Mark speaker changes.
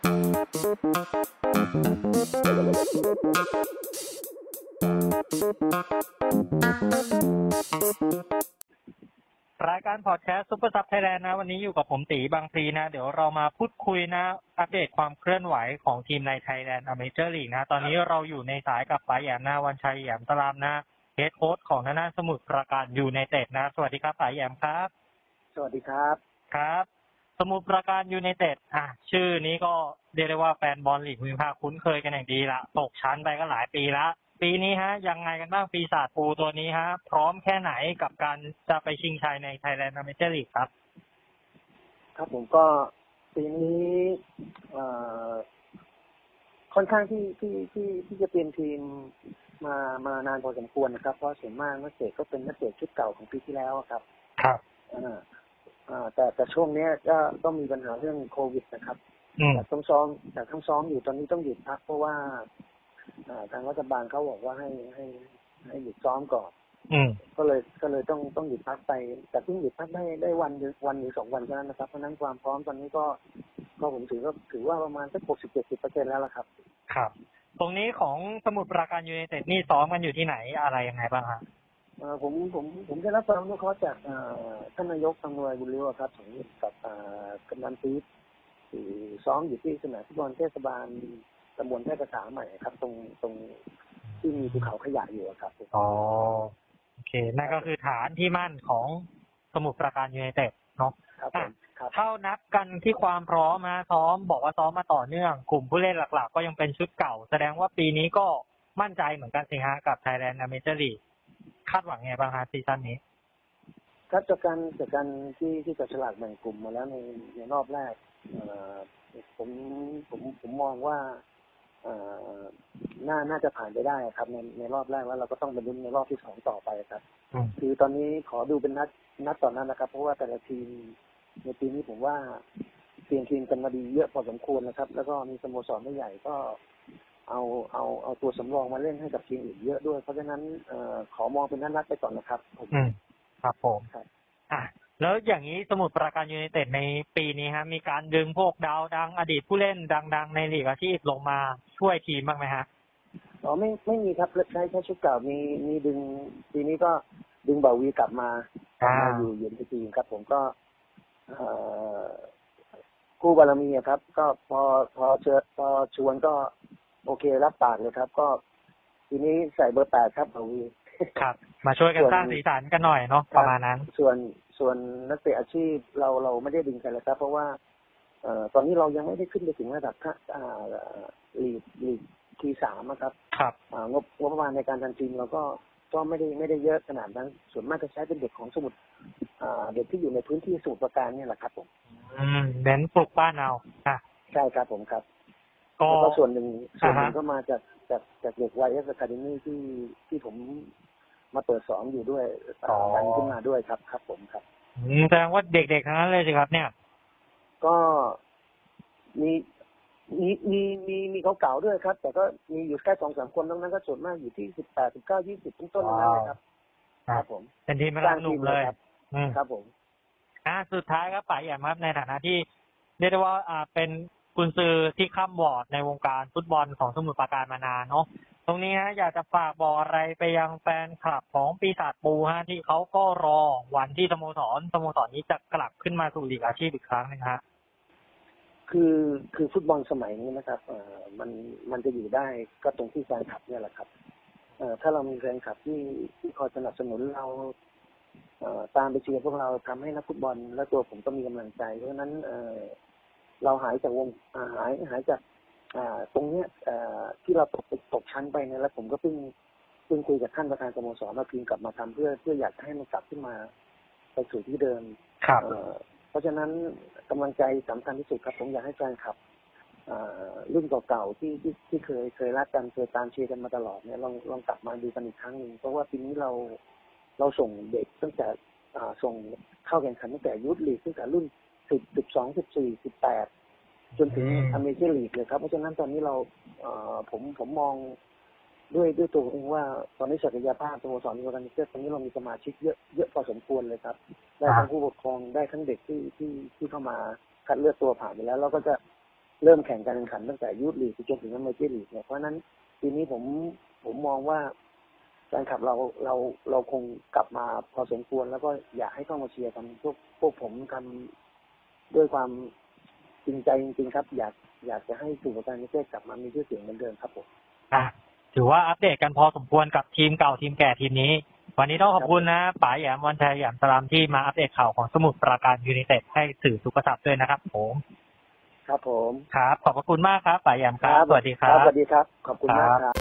Speaker 1: รายการพอดแคสต์ซุปเปอร์ซับไทยแลนด์นะวันนี้อยู่กับผมตีบางพลีนะเดี๋ยวเรามาพูดคุยนะอัปเดตความเคลื่อนไหวของทีมในไทยแลนด์อเมเจอร์ลีกนะตอนนี้เราอยู่ในสายกับป๋าแหยมนะวันชัยแหยมตรามนะเฮดโค้ชของนานาสมุทรปราการยูไนเต็ดนะสวัสดีครับป๋าแหยมครับ
Speaker 2: สวัสดีครับ
Speaker 1: ครับสมุทรปราการยูไนเต็ดชื่อนี้ก็เรียกได้ว่าแฟนบอลลีกภูมิภาคคุ้นเคยกันอย่างดีละตกชั้นไปก็หลายปีละปีนี้ยังไงกันบ้างปีศาจปูตัวนี้พร้อมแค่ไหนกับการจะไปชิงชัยในไทยแลนด์อเมเจอร์ลีกครับ
Speaker 2: ครับผมก็ปีนี้ค่อนข้างที่จะเป็นทีมมานานพอสมควรนะครับเพราะส่วนมากนักเตะก็เป็นนักเตะชุดเก่าของปีที่แล้วครับ
Speaker 1: ครับ
Speaker 2: แต่ช่วงนี้ก็มีปัญหาเรื่องโควิดนะครับแต่ต้องซ้อมอยู่ตอนนี้ต้องหยุดพักเพราะว่าทางรัฐบาลเขาบอกว่าให้หยุดซ้อมก่อนก็เลยต้องหยุดพักไปแต่เพิ่งหยุดพักได้วันหรือ2 วันเท่านั้นนะครับเพราะนั้นความพร้อมตอนนี้ก็ผมถือว่าประมาณสัก 60-70% แล้วล่ะครับ
Speaker 1: ครับตรงนี้ของสมุทรปราการยูไนเต็ดนี่ซ้อมกันอยู่ที่ไหนอะไรยังไงบ้างครับ
Speaker 2: ผมได้รับความอนุเคราะห์จากท่านนายกอำนวยบุญเลี้ยวครับกับกำนันปี๊ดที่ซ้อมอยู่ที่สนามฟุตบอลเทศบาลตำบลแพร่กษาใหม่ครับตรงที่มีภูเขาขยะอยู่ครับ
Speaker 1: อ๋อโอเคนั่นก็คือฐานที่มั่นของสมุทรปราการยูไนเต็ดเนาะเท่านับกันที่ความพร้อมซ้อมบอกว่าซ้อมมาต่อเนื่องกลุ่มผู้เล่นหลักๆก็ยังเป็นชุดเก่าแสดงว่าปีนี้ก็มั่นใจเหมือนกันสิกับ Thailand Amateur League คาดหวังไงบ้างซีซั่นนี้
Speaker 2: ครับจากการที่จับฉลากแบ่งกลุ่มมาแล้วในรอบแรกผมมองว่าน่าจะผ่านไปได้ครับในรอบแรกแล้วเราก็ต้องไปลุ้นในรอบที่2ต่อไปครับคือตอนนี้ขอดูเป็นนัดต่อนัดนะครับเพราะว่าแต่ละทีมในปีนี้ผมว่าเปลี่ยนทีมกันมาดีเยอะพอสมควรนะครับแล้วก็มีสโมสรไม่ใหญ่ก็เอาตัวสำรองมาเล่นให้กับทีมอื่นเยอะด้วยเพราะฉะนั้นขอมองเป็นนัดไปก่อนนะครับ
Speaker 1: ครับผมแล้วอย่างนี้สมุทรปราการยูไนเต็ดในปีนี้มีการดึงพวกดาวดังอดีตผู้เล่นดังในลีกอาชีพลงมาช่วยทีมบ้างไหม
Speaker 2: ไม่มีครับใช้ชุดเก่ามีดึงปีนี้ก็ดึงบ่าวีกลับมาอยู่ในทีมครับผมก็คู่บารมีครับก็พอชวนก็โอเครับปากเลยครับก็ทีนี้ใส่เบอร์ 8ครับบ่าวี
Speaker 1: ครับมาช่วยกันสร้างสีสันกันหน่อยเนาะประมาณนั้น
Speaker 2: ส่วนนักเตะอาชีพเราไม่ได้ดึงกันเลยครับเพราะว่าตอนนี้เรายังไม่ได้ขึ้นไปถึงระดับลีกที่3นะครับงบประมาณในการทำทีมเราก็ไม่ได้เยอะขนาดนั้นส่วนมากจะใช้เป็นเด็กของสมุทรเด็กที่อยู่ในพื้นที่สมุทรปราการนี่แหละครับผม
Speaker 1: เน้นปลูกบ้านเอา
Speaker 2: ใช่ครับผมครับก็ส่วนหนึ่งก็มาจากเด็กวัยอะคาเดมี่ที่ผมมาเปิดสอนอยู่ด้วยดันขึ้นมาด้วยครับผมครับ
Speaker 1: แสดงว่าเด็กๆทั้งนั้นเลยสิครับเนี่ย
Speaker 2: ก็มีเขาเก่าด้วยครับแต่ก็มีอยู่แค่ 2-3 คนนั้นก็ส่วนมากอยู่ที่18 19 20ต้นๆนั่นเลยครับผม
Speaker 1: เป็นทีมระดับหนุ่มเลย
Speaker 2: ครับผม
Speaker 1: สุดท้ายครับป๋าแหยมครับในฐานะที่เรียกได้ว่าเป็นกุนซือที่ค้ำวอร์ดในวงการฟุตบอลของสมุทรปราการมานานเนาะตรงนี้อยากจะฝากบอกอะไรไปยังแฟนคลับของปีศาจปูที่เขาก็รอวันที่สโมสรนี้จะกลับขึ้นมาสู่ลีกอาชีพอีกครั้งนึง
Speaker 2: คือฟุตบอลสมัยนี้นะครับมันจะอยู่ได้ก็ตรงที่แฟนคลับเนี่ยแหละครับถ้าเรามีแฟนคลับที่คอยสนับสนุนเราตามไปเชียร์พวกเราทำให้นักฟุตบอลและตัวผมก็มีกำลังใจเพราะฉะนั้นเราหายจากวงหายจากตรงเนี้ยที่เราตกชั้นไปเนี่ยแล้วผมก็เพิ่งคุยกับท่านประธานสโมสรมาพิมพ์กลับมาทำเพื่ออยากให้มันกลับขึ้นมาไปสู่ที่เดิมเพราะฉะนั้นกำลังใจสำคัญที่สุดครับผมอยากให้แฟนคลับรุ่นเก่าๆที่เคยรักกันเคยตามเชียร์กันมาตลอดเนี่ยลองกลับมาดูกันอีกครั้งนึงเพราะว่าปีนี้เราส่งเด็กตั้งแต่ส่งเข้าแข่งขันตั้งแต่ยุทธลีกตั้งแต่รุ่น10 12 14 18จนถึงอเมเจอร์ลีกเลยครับเพราะฉะนั้นตอนนี้เราผมมองด้วยตัวเองว่าตอนนี้ศักยภาพสโมสรมีการเชื่อตอนนี้เรามีสมาชิกเยอะพอสมควรเลยครับได้ทั้งผู้ปกครองได้ทั้งเด็กที่เข้ามาคัดเลือกตัวผ่านไปแล้วเราก็จะเริ่มแข่งการแข่งขันตั้งแต่ยูทลีกจนถึงอเมเจอร์ลีกเนี่ยเพราะฉะนั้นปีนี้ผมมองว่าแฟนคลับเราคงกลับมาพอสมควรแล้วก็อยากให้เข้ามาเชียร์กันพวกผมทำด้วยความจริงใจจริงๆครับอยากจะให้สมุทรปราการยูไนเต็ดกลับมามีชื่อเสียงเหมือนเดิมครับผม
Speaker 1: ถือว่าอัปเดตกันพอสมควรกับทีมเก่าทีมแก่ทีมนี้วันนี้ต้องขอบคุณนะป๋าแหยมวันชัยแหยมสลามที่มาอัปเดตข่าวของสมุทรปราการยูไนเต็ดให้สื่อทุกทรัพย์ด้วยนะครับผม
Speaker 2: ครับผม
Speaker 1: ครับขอบพระคุณมากครับป๋าแหยมครับสวัสดีครับ
Speaker 2: สวัสดีครับขอบคุณมากครับ